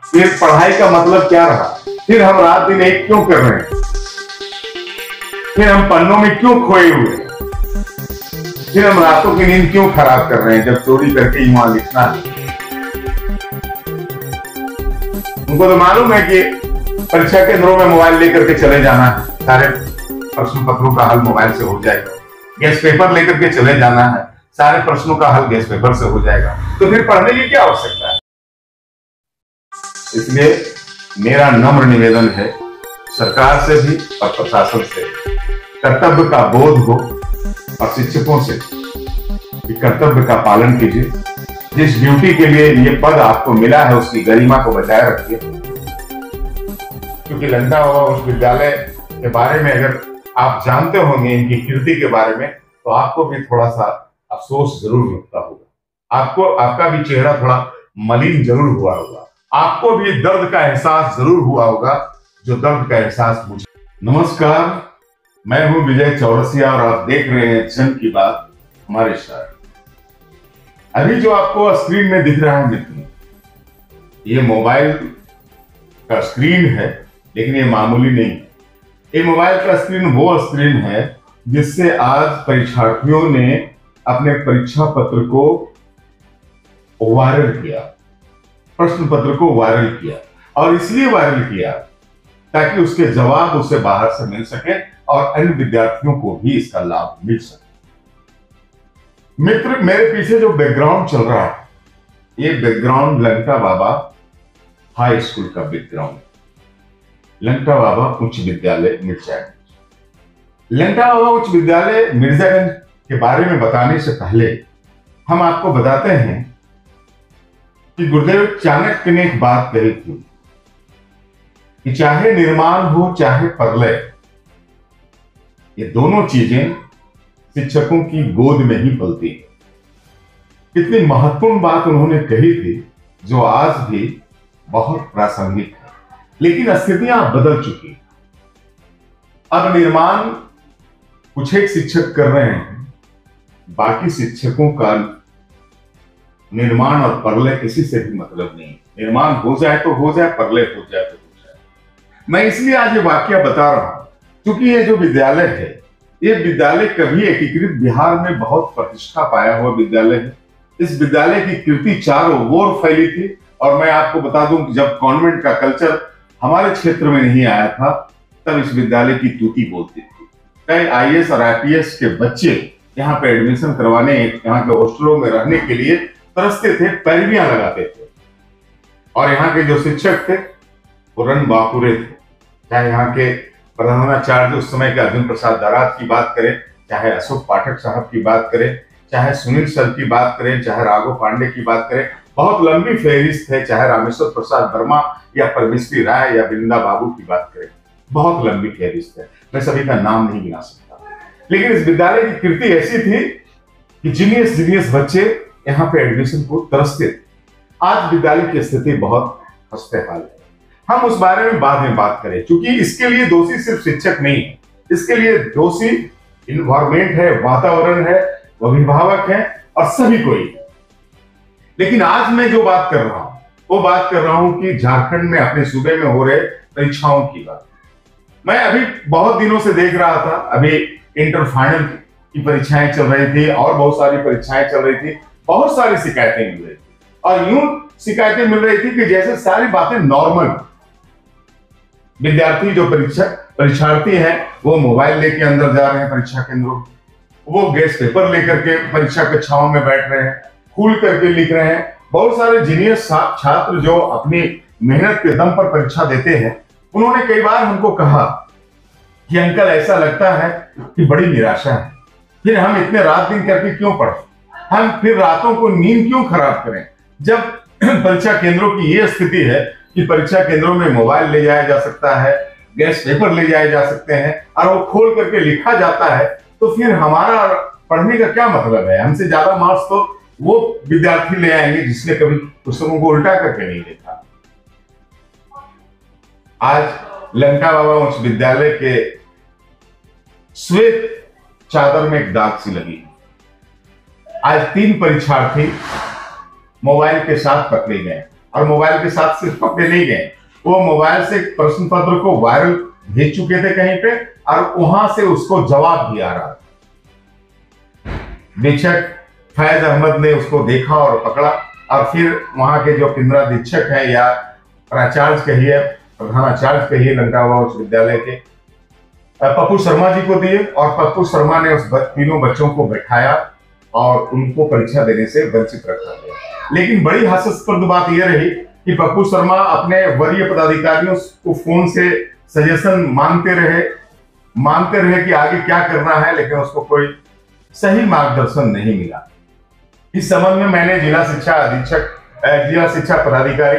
फिर पढ़ाई का मतलब क्या रहा? फिर हम रात दिन एक क्यों कर रहे हैं? फिर हम पन्नों में क्यों खोए हुए? फिर हम रातों की नींद क्यों खराब कर रहे हैं जब चोरी करके ही वहां लिखना है? उनको तो मालूम है कि परीक्षा केंद्रों में मोबाइल लेकर के चले जाना है, सारे प्रश्न पत्रों का हल मोबाइल से हो जाएगा। गैस पेपर लेकर के चले जाना है, सारे प्रश्नों का हल गैस पेपर से हो जाएगा। तो फिर पढ़ने की क्या आवश्यकता है? इसलिए मेरा नम्र निवेदन है सरकार से भी और प्रशासन से, कर्तव्य का बोध हो, और शिक्षकों से कि कर्तव्य का पालन कीजिए। जिस ड्यूटी के लिए ये पद आपको मिला है उसकी गरिमा को बचाए रखिए। क्योंकि लंका बाबा उच्च विद्यालय के बारे में अगर आप जानते होंगे, इनकी कीर्ति के बारे में, तो आपको भी थोड़ा सा अफसोस जरूर लगता होगा। आपको आपका भी चेहरा थोड़ा मलिन जरूर हुआ होगा, आपको भी दर्द का एहसास जरूर हुआ होगा, जो दर्द का एहसास मुझे। नमस्कार, मैं हूं विजय चौरसिया और आप देख रहे हैं जन की बात हमारे शहर। अभी जो आपको स्क्रीन में दिख रहा है मित्र, ये मोबाइल का स्क्रीन है, लेकिन ये मामूली नहीं है। ये मोबाइल का स्क्रीन वो स्क्रीन है जिससे आज परीक्षार्थियों ने अपने परीक्षा पत्र को वायरल किया, प्रश्न पत्र को वायरल किया, और इसलिए वायरल किया ताकि उसके जवाब उसे बाहर से मिल सके और अन्य विद्यार्थियों को भी इसका लाभ मिल सके। मित्र, मेरे पीछे जो बैकग्राउंड चल रहा है, ये background Lanka Baba high school का बैकग्राउंड, लंका बाबा उच्च विद्यालय मिर्जागंज। लंका बाबा उच्च विद्यालय मिर्जागंज के बारे में बताने से पहले हम आपको बताते हैं कि गुरुदेव चाणक्य ने एक बात कही थी कि चाहे निर्माण हो चाहे प्रलय, ये दोनों चीजें शिक्षकों की गोद में ही पलती है। कितनी महत्वपूर्ण बात उन्होंने कही थी, जो आज भी बहुत प्रासंगिक है। लेकिन स्थितियां बदल चुकी। अब निर्माण कुछ एक शिक्षक कर रहे हैं, बाकी शिक्षकों का निर्माण और प्रलय किसी से भी मतलब नहीं। निर्माण हो जाए तो हो जाए, प्रलय हो जाए तो हो जाए। मैं इसलिए आज ये वाकया बता रहा हूं क्योंकि ये जो विद्यालय है, ये विद्यालय कभी एकीकृत बिहार में बहुत प्रतिष्ठा पाया हुआ विद्यालय है। इस विद्यालय की कीर्ति चारों ओर फैली थी, और मैं आपको बता दूं कि जब कॉन्वेंट का कल्चर हमारे क्षेत्र में नहीं आया था, तब इस विद्यालय की तूती बोलती थी। कई आईएएस और आईपीएस के बच्चे यहाँ पे एडमिशन करवाने, यहाँ के हॉस्टलों में रहने के लिए तरसते थे, पैरवियां लगाते थे। और यहाँ के जो शिक्षक थे वो रन बाकुरे थे। चाहे यहाँ के प्रधानाचार्य उस समय के अर्जुन प्रसाद दाराद की बात करें, चाहे अशोक पाठक साहब की बात करें, चाहे सुनील सर की बात करें, चाहे राघव पांडे की बात करें, बहुत लंबी फहरिस्त है। चाहे रामेश्वर प्रसाद वर्मा या परमेश्वरी राय या वृंदा बाबू की बात करें, बहुत लंबी फहरिस्त है। मैं सभी का नाम नहीं गिना सकता, लेकिन इस विद्यालय की कीर्ति ऐसी थी कि जीनियस बच्चे यहाँ पे एडमिशन को तरसते थे। आज विद्यालय की स्थिति बहुत खस्ते हाल है। हम उस बारे में बाद में बात करें, क्योंकि इसके लिए दोषी सिर्फ शिक्षक नहीं है, इसके लिए दोषी इन्वायरमेंट है, वातावरण है, अभिभावक है और सभी कोई है। लेकिन आज मैं जो बात कर रहा हूं वो बात कर रहा हूं कि झारखंड में, अपने सूबे में हो रहे परीक्षाओं की बात। मैं अभी बहुत दिनों से देख रहा था, अभी इंटर फाइनल की परीक्षाएं चल रही थी और बहुत सारी परीक्षाएं चल रही थी, बहुत सारी शिकायतें मिल रही थी, और यूं शिकायतें मिल रही थी कि जैसे सारी बातें नॉर्मल। विद्यार्थी जो परीक्षार्थी हैं वो मोबाइल लेके अंदर जा रहे हैं परीक्षा केंद्रों, वो गैस पेपर लेकर के परीक्षा कक्षाओं में बैठ रहे हैं, खुल करके लिख रहे हैं। बहुत सारे जीनियस छात्र जो अपनी मेहनत के दम पर परीक्षा देते हैं, उन्होंने कई बार हमको कहा कि अंकल ऐसा लगता है कि बड़ी निराशा है, फिर हम इतने रात दिन करके क्यों पढ़ें, हम फिर रातों को नींद क्यों खराब करें, जब परीक्षा केंद्रों की ये स्थिति है कि परीक्षा केंद्रों में मोबाइल ले जाया जा सकता है, गैस पेपर ले जाए जा सकते हैं और वो खोल करके लिखा जाता है, तो फिर हमारा पढ़ने का क्या मतलब है। हमसे ज्यादा मार्क्स तो वो विद्यार्थी ले आएंगे जिसने कभी पुस्तकों को उल्टा करके नहीं देखा। आज लंका बाबा उच्च विद्यालय के श्वेत चादर में एक दाग सी लगी। आज 3 परीक्षार्थी मोबाइल के साथ पकड़े गए और मोबाइल के साथ सिर्फ पकड़े नहीं गए, वो मोबाइल से प्रश्न पत्र को वायरल भेज चुके थे कहीं पे, और वहां से उसको जवाब भी आ रहा था। अधीक्षक फैज अहमद ने उसको देखा और पकड़ा, और फिर वहां के जो पिंजरा अधीक्षक है या प्राचार्य कहिए, प्रधानाचार्य कहिए लंकावा उच्च विद्यालय के, पप्पू शर्मा जी को दिए, और पप्पू शर्मा ने उस तीनों बच्चों को बैठाया और उनको परीक्षा देने से वंचित रखा गया। लेकिन बड़ी हास्यास्पद बात यह रही कि पप्पू शर्मा अपने वरीय पदाधिकारियों को फोन से सजेशन मांगते रहे कि आगे क्या करना है, लेकिन उसको कोई सही मार्गदर्शन नहीं मिला। इस संबंध में मैंने जिला शिक्षा पदाधिकारी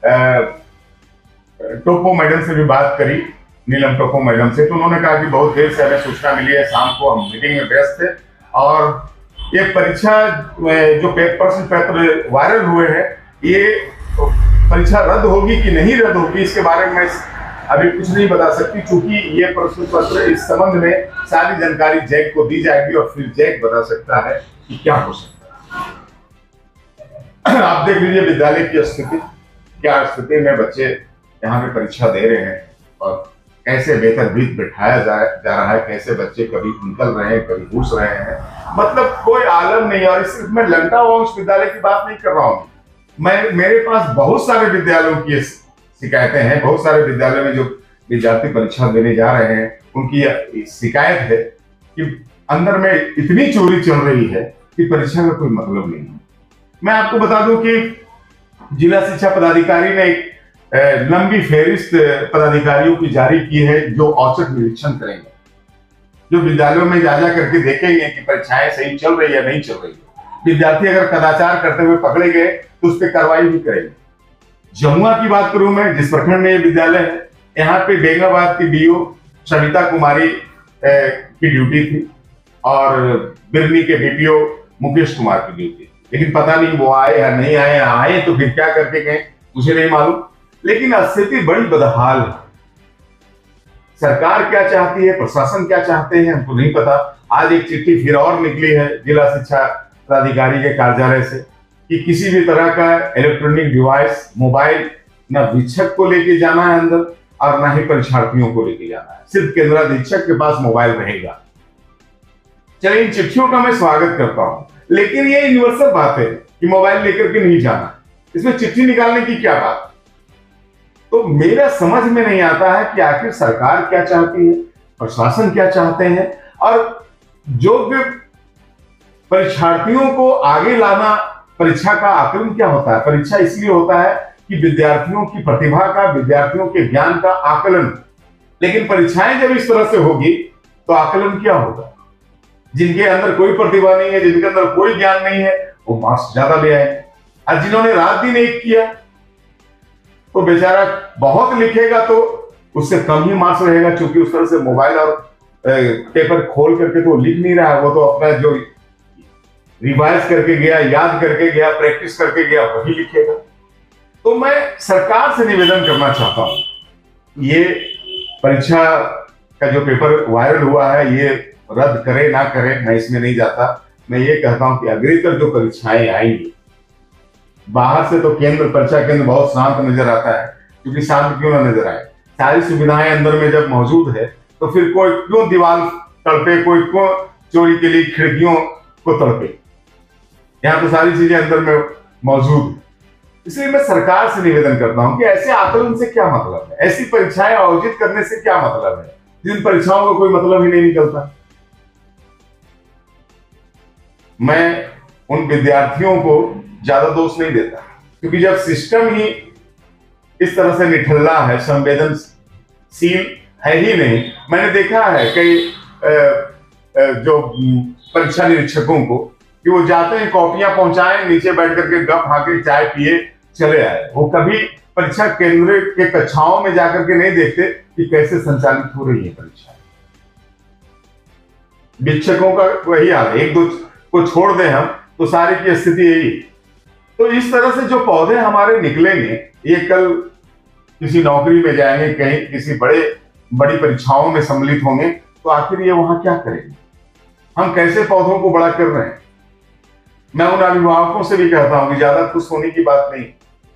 टोपो मैडम से भी बात करी, नीलम टोपो मैडम से, तो उन्होंने कहा कि बहुत देर से हमें सूचना मिली है, शाम को हम मीटिंग में व्यस्त थे, और ये परीक्षा जो प्रश्न पत्र वायरल हुए हैं, ये परीक्षा रद्द होगी कि नहीं रद्द होगी इसके बारे में अभी कुछ नहीं बता सकती, क्योंकि ये प्रश्न पत्र इस संबंध में सारी जानकारी जैक को दी जाएगी और फिर जैक बता सकता है कि क्या हो सकता है। आप देख लीजिए विद्यालय की स्थिति, क्या स्थिति में बच्चे यहाँ पे परीक्षा दे रहे हैं और कैसे बेहतर बीत बिठाया जा रहा है, कैसे बच्चे कभी निकल रहे हैं, कभी घुस रहे हैं, मतलब कोई आलम नहीं। और सिर्फ मैं लंकावा उच्च विद्यालय की बात नहीं कर रहा हूँ, मेरे पास बहुत सारे विद्यालयों की शिकायतें हैं। बहुत सारे विद्यालयों में जो विद्यार्थी परीक्षा देने जा रहे हैं, उनकी शिकायत है कि अंदर में इतनी चोरी चल रही है कि परीक्षा का कोई मतलब नहीं है। मैं आपको बता दूं कि जिला शिक्षा पदाधिकारी ने एक लंबी फेहरिस्त पदाधिकारियों की जारी की है, जो औचक निरीक्षण करेंगे, जो विद्यालयों में जा करके देखेंगे कि परीक्षाएं सही चल रही है नहीं चल रही है। विद्यार्थी अगर कदाचार करते हुए पकड़े गए तो उस पर कार्रवाई भी करेंगे। जमुआ की बात करूं मैं, जिस प्रखंड में ये विद्यालय है, यहाँ पे बेंगाबाद की बीओ सविता कुमारी की ड्यूटी थी और बिरनी के बीपीओ मुकेश कुमार की ड्यूटी थी, लेकिन पता नहीं वो आए या नहीं आए तो फिर क्या करके गए मुझे नहीं मालूम। लेकिन स्थिति बड़ी बदहाल है। सरकार क्या चाहती है, प्रशासन क्या चाहते हैं, हमको नहीं पता। आज एक चिट्ठी फिर और निकली है जिला शिक्षा पदाधिकारी के कार्यालय से कि किसी भी तरह का इलेक्ट्रॉनिक डिवाइस, मोबाइल, न शिक्षक को लेके जाना है अंदर और न ही परीक्षार्थियों को लेके जाना है। सिर्फ केंद्राधीक्षक के पास मोबाइल रहेगा। चलिए, इन चिट्ठियों का मैं स्वागत करता हूं, लेकिन ये यूनिवर्सल बात है कि मोबाइल लेकर के नहीं जाना। इसमें चिट्ठी निकालने की क्या बात? तो मेरा समझ में नहीं आता है कि आखिर सरकार क्या चाहती है, प्रशासन क्या चाहते हैं, और योग्य परीक्षार्थियों को आगे लाना। परीक्षा का आकलन क्या होता है? परीक्षा इसलिए होता है कि विद्यार्थियों की प्रतिभा का, विद्यार्थियों के ज्ञान का आकलन। लेकिन परीक्षाएं जब इस तरह से होगी तो आकलन क्या होगा? जिनके अंदर कोई प्रतिभा नहीं है, जिनके अंदर कोई ज्ञान नहीं है, वो मार्क्स ज्यादा ले आए, और जिन्होंने रात दिन एक किया तो बेचारा बहुत लिखेगा तो उससे कम ही मार्क्स रहेगा, क्योंकि उस तरह से मोबाइल और पेपर खोल करके तो लिख नहीं रहा है। वो तो अपना जो रिवाइज करके गया, याद करके गया, प्रैक्टिस करके गया, वही लिखेगा। तो मैं सरकार से निवेदन करना चाहता हूं, ये परीक्षा का जो पेपर वायरल हुआ है ये रद्द करे ना करे, मैं इसमें नहीं जाता। मैं ये कहता हूं कि अग्रतर जो परीक्षाएं आएंगी बाहर से, तो परीक्षा केंद्र बहुत शांत नजर आता है, क्योंकि शांत क्यों ना नजर आए, सारी सुविधाएं अंदर में जब मौजूद है तो फिर कोई क्यों दीवार तड़पे, कोई क्यों चोरी के लिए खिड़कियों को तड़पे। यहाँ तो सारी चीजें अंदर में मौजूद है। इसलिए मैं सरकार से निवेदन करता हूं कि ऐसे आकलन से क्या मतलब है, ऐसी परीक्षाएं आयोजित करने से क्या मतलब है, जिन परीक्षाओं का कोई मतलब ही नहीं निकलता। मैं उन विद्यार्थियों को ज्यादा दोष नहीं देता, क्योंकि जब सिस्टम ही इस तरह से निठल्ला है, संवेदनशील है ही नहीं। मैंने देखा है कई जो परीक्षा निरीक्षकों को कि वो जाते हैं, कॉपियां पहुंचाएं, नीचे बैठ करके गप हाके चाय पिए चले आए। वो कभी परीक्षा केंद्र के कक्षाओं में जाकर के नहीं देखते कि कैसे संचालित हो रही है परीक्षा। शिक्षकों का वही हाल है, एक दो को छोड़ दें हम तो सारी की स्थिति यही। तो इस तरह से जो पौधे हमारे निकलेंगे, ये कल किसी नौकरी में जाएंगे, कहीं किसी बड़ी परीक्षाओं में सम्मिलित होंगे, तो आखिर ये वहां क्या करेंगे? हम कैसे पौधों को बड़ा कर रहे हैं? मैं उन अभिभावकों से भी कहता हूं कि ज्यादा खुश होने की बात नहीं,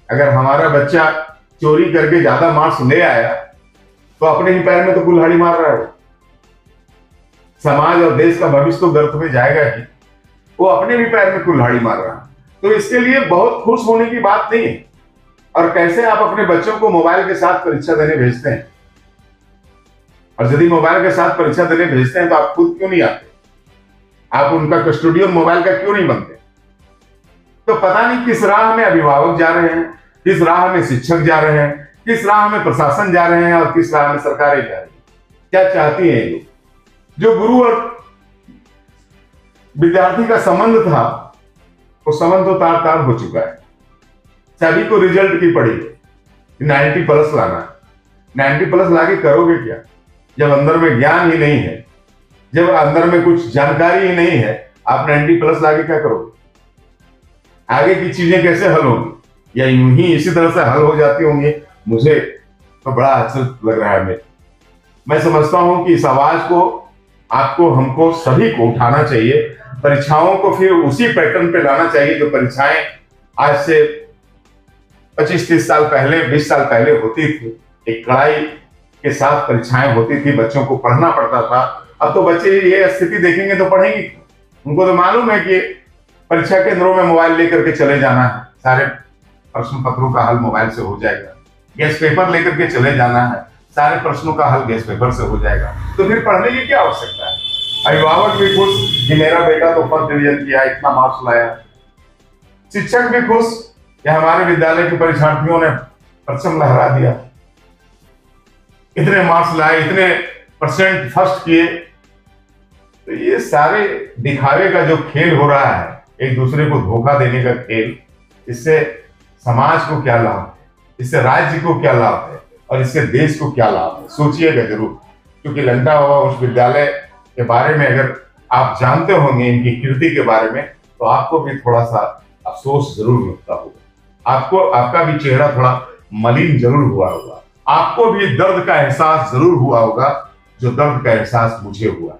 अगर हमारा बच्चा चोरी करके ज्यादा मार्क्स ले आया तो अपने ही पैर में तो कुल्हाड़ी मार रहा है वो। समाज और देश का भविष्य तो गर्त में जाएगा ही, वो अपने भी पैर में कुल्हाड़ी मार रहा है। तो इसके लिए बहुत खुश होने की बात नहीं है। और कैसे आप अपने बच्चों को मोबाइल के साथ परीक्षा देने भेजते हैं, और यदि मोबाइल के साथ परीक्षा देने भेजते हैं तो आप खुद क्यों नहीं आते, आप उनका कस्टोडियन मोबाइल का क्यों नहीं बनते? तो पता नहीं किस राह में अभिभावक जा रहे हैं, किस राह में शिक्षक जा रहे हैं, किस राह में प्रशासन जा रहे हैं और किस राह में सरकारें जा रही हैं। क्या चाहती हैं ये? जो गुरु और विद्यार्थी का संबंध था वो संबंध तो तार तार हो चुका है। सभी को रिजल्ट की पड़ी 90+ लाना है। 90+ लाके करोगे क्या जब अंदर में ज्ञान ही नहीं है, जब अंदर में कुछ जानकारी ही नहीं है? आप 90+ लाके क्या करोगे? आगे की चीजें कैसे हल होंगी? या यूं ही इसी तरह से हल हो जाती होंगी? मुझे तो बड़ा आश्चर्य लग रहा है। मैं समझता हूं कि इस आवाज को आपको, हमको सभी को उठाना चाहिए। परीक्षाओं को फिर उसी पैटर्न पे लाना चाहिए जो परीक्षाएं आज से 25-30 साल पहले, 20 साल पहले होती थी। एक कड़ाई के साथ परीक्षाएं होती थी, बच्चों को पढ़ना पड़ता था। अब तो बच्चे ये स्थिति देखेंगे तो पढ़ेंगे क्यों? उनको तो मालूम है कि परीक्षा केंद्रों में मोबाइल लेकर के चले जाना है, सारे प्रश्न पत्रों का हल मोबाइल से हो जाएगा। गेस्ट पेपर लेकर के चले जाना है, सारे प्रश्नों का हल गेस्ट पेपर से हो जाएगा। तो फिर पढ़ने की क्या आवश्यकता है? अभिभावक भी खुश कि मेरा बेटा तो फर्स्ट डिवीजन किया, इतना मार्क्स लाया। शिक्षक भी खुश कि हमारे विद्यालय के परीक्षार्थियों ने परचम लहरा दिया, इतने मार्क्स लाए, इतने % फर्स्ट किए। तो ये सारे दिखावे का जो खेल हो रहा है, एक दूसरे को धोखा देने का खेल, इससे समाज को क्या लाभ है, इससे राज्य को क्या लाभ है और इससे देश को क्या लाभ है? सोचिएगा जरूर। क्योंकि लंका बाबा उस विद्यालय के बारे में अगर आप जानते होंगे, इनकी कीर्ति के बारे में, तो आपको भी थोड़ा सा अफसोस जरूर होता होगा। आपको, आपका भी चेहरा थोड़ा मलिन जरूर हुआ होगा, आपको भी दर्द का एहसास जरूर हुआ होगा जो दर्द का एहसास मुझे हुआ।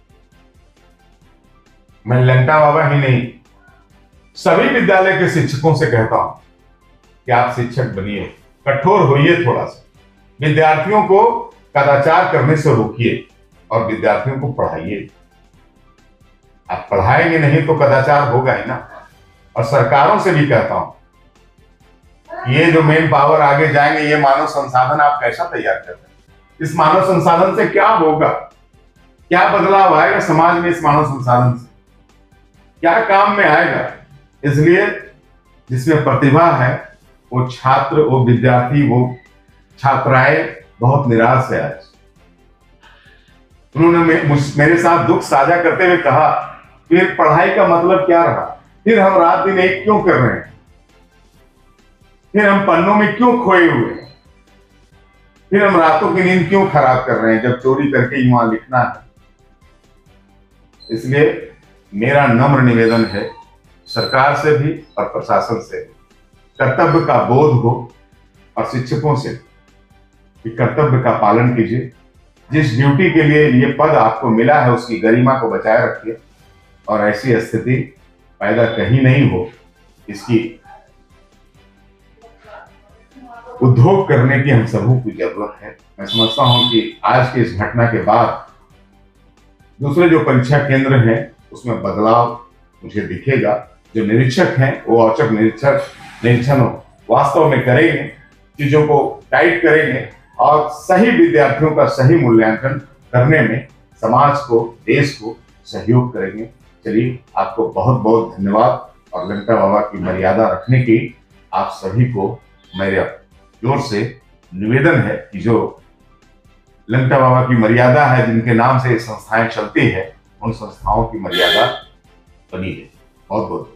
मैं लंका बाबा ही नहीं, सभी विद्यालय के शिक्षकों से कहता हूं कि आप शिक्षक बनिए, कठोर होइए, थोड़ा सा विद्यार्थियों को कदाचार करने से रोकिए और विद्यार्थियों को पढ़ाइए। आप पढ़ाएंगे नहीं तो कदाचार होगा ही ना। और सरकारों से भी कहता हूं, ये जो मेन पावर आगे जाएंगे, ये मानव संसाधन आप कैसा तैयार करते हैं? इस मानव संसाधन से क्या होगा, क्या बदलाव आएगा समाज में? इस मानव संसाधन से क्या काम में आएगा? इसलिए जिसमें प्रतिभा है वो छात्र, वो विद्यार्थी, वो छात्राएं बहुत निराश है आज। उन्होंने मेरे साथ दुख साझा करते हुए कहा, फिर पढ़ाई का मतलब क्या रहा? फिर हम रात दिन एक क्यों कर रहे हैं? फिर हम पन्नों में क्यों खोए हुए हैं? फिर हम रातों की नींद क्यों खराब कर रहे हैं जब चोरी करके ही वहां लिखना है? इसलिए मेरा नम्र निवेदन है सरकार से भी और प्रशासन से, कर्तव्य का बोध हो, और शिक्षकों से कि कर्तव्य का पालन कीजिए। जिस ड्यूटी के लिए ये पद आपको मिला है उसकी गरिमा को बचाए रखिए और ऐसी स्थिति पैदा कहीं नहीं हो, इसकी उद्योग करने की हम सबों की जरूरत है। मैं समझता हूं कि आज की इस घटना के बाद दूसरे जो परीक्षा केंद्र हैं उसमें बदलाव मुझे दिखेगा। जो निरीक्षक हैं वो औचक निरीक्षण वास्तव में करेंगे, चीजों को टाइट करेंगे और सही विद्यार्थियों का सही मूल्यांकन करने में समाज को, देश को सहयोग करेंगे। चलिए, आपको बहुत बहुत धन्यवाद। और लंका बाबा की मर्यादा रखने की आप सभी को मेरे जोर से निवेदन है कि जो लंका बाबा की मर्यादा है, जिनके नाम से संस्थाएं चलती है, उन संस्थाओं की मर्यादा बनी है। बहुत बहुत